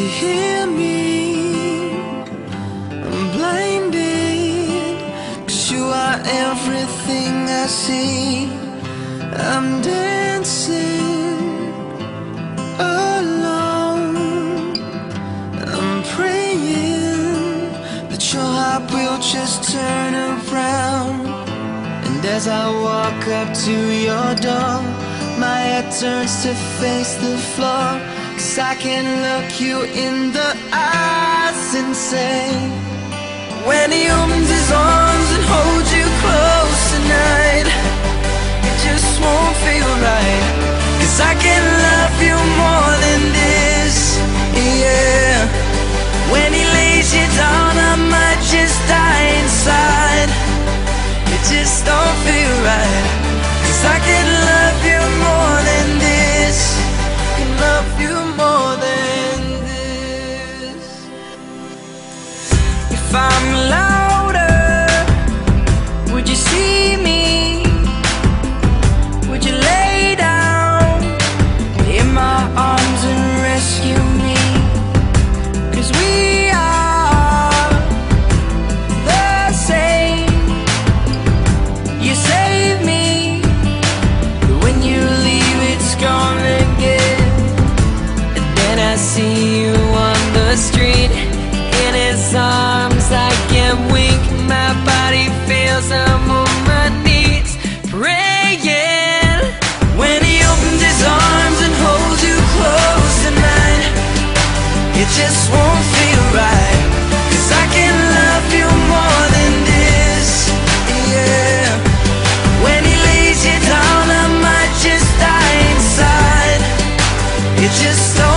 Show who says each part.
Speaker 1: hear me? I'm blinded, 'cause you are everything I see. I'm dancing alone. I'm praying that your heart will just turn around. And as I walk up to your door, my head turns to face the floor, 'cause I can look you in the eyes and say, when he opens his arms and holds you close tonight, it just won't feel right. 'Cause I can love you more than this, yeah. When he lays you down, I might just die inside. It just don't feel right. 'Cause I can love you more than this. Can love you more than this. If I'm louder, would you see me? Would you lay down in my arms and rescue me? 'Cause we are the same. You save me, but when you leave it's gone again. And then I see you on the street, in his arms I can't wink. My body feels I'm on my knees praying. When he opens his arms and holds you close tonight, it just won't feel right. 'Cause I can love you more than this, yeah. When he lays you down, I might just die inside. It just